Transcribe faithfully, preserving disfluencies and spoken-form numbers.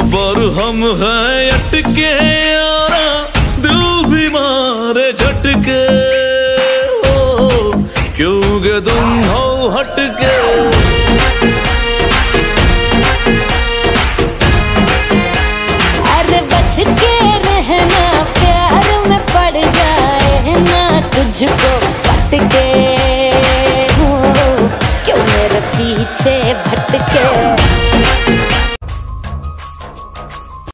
पर हम हैं अटके यारा, दिल भी मारे झटके हो, क्योंकि तुम हो हटके। अरे बच के रहना, प्यार में पड़ जाए ना तुझको पटके हो, क्यों मेरे पीछे भटके।